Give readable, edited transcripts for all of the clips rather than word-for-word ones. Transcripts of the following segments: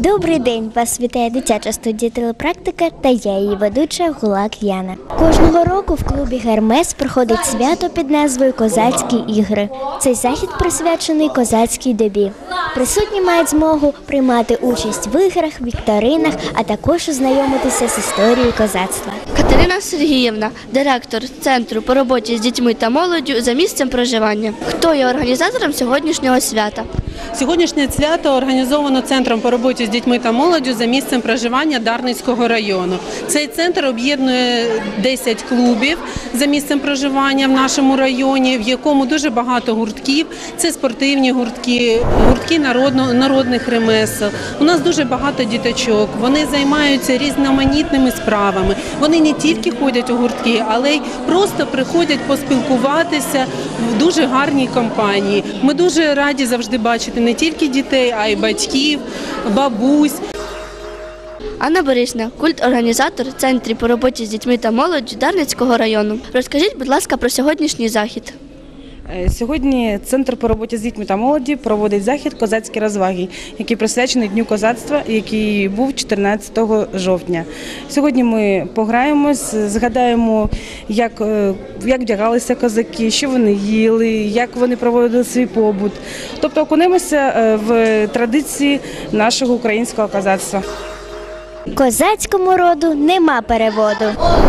Добрий день! Вас вітає дитяча студія «Телепрактика» та я, її ведуча Гулак Яна. Кожного року в клубі «Гермес» проходить свято під назвою «Козацькі ігри». Цей захід присвячений козацькій добі. Присутні мають змогу приймати участь в іграх, вікторинах, а також ознайомитися з історією козацтва. Катерина Сергіївна, директор Центру по роботі з дітьми та молоддю за місцем проживання. Хто є організатором сьогоднішнього свята? Сьогоднішнє свято організовано Центром по роботі з дітьми та молоддю за місцем проживання Дарницького району. Цей центр об'єднує 10 клубів за місцем проживання в нашому районі, в якому дуже багато гуртків. Це спортивні гуртки, гуртки народних ремесел. У нас дуже багато діточок, вони займаються різноманітними справами. Вони не тільки ходять у гуртки, але й просто приходять поспілкуватися в дуже гарній компанії. Ми дуже раді завжди бачити не тільки дітей, а й батьків, бабусь. Анна Борисівна, культ-організатор в Центрі по роботі з дітьми та молоддю Дарницького району. Розкажіть, будь ласка, про сьогоднішній захід. Сьогодні Центр по роботі з дітьми та молоддю проводить захід «Козацькі розваги», який присвячений Дню козацтва, який був 14 жовтня. Сьогодні ми пограємось, згадаємо, як вдягалися козаки, що вони їли, як вони проводили свій побут. Тобто окунемося в традиції нашого українського козацтва. Козацькому роду нема переводу.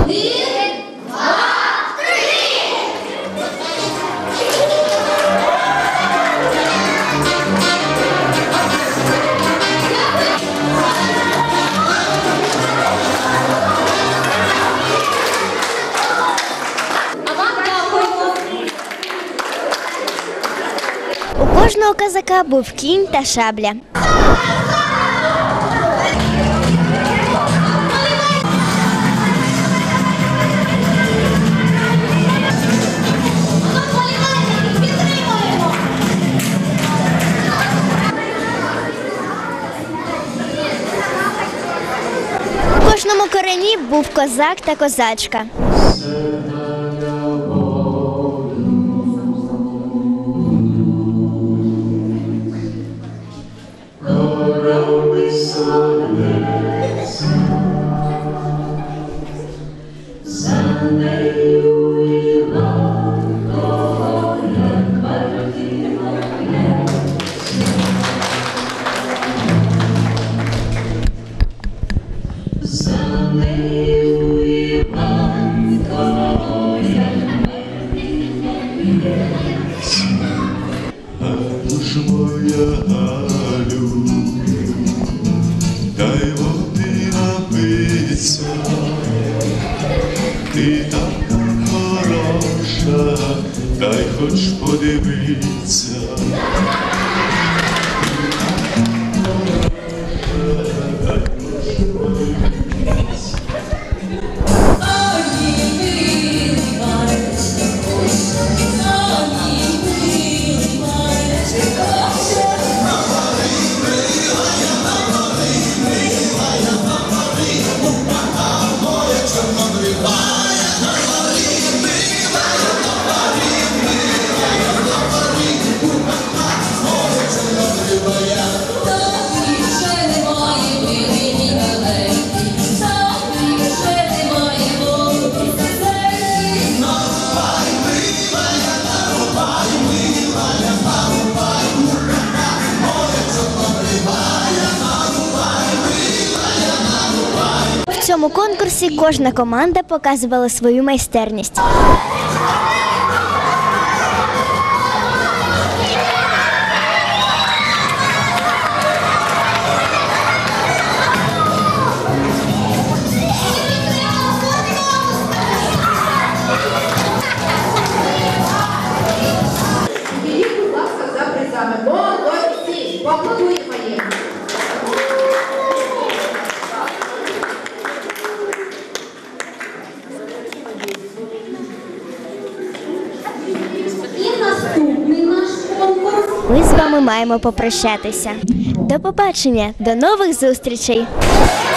У кожного козака був кінь та шабля. У кожному корені був козак та козачка. Дай води напиться, ти така хороша, дай хоч подивитися. В цьому конкурсі кожна команда показувала свою майстерність. Підійдіть, будь ласка, за призами. Молодці! Поаплодуємо їм! І наступний наш конкурс. Ми з вами маємо попрощатися. До побачення, до нових зустрічей!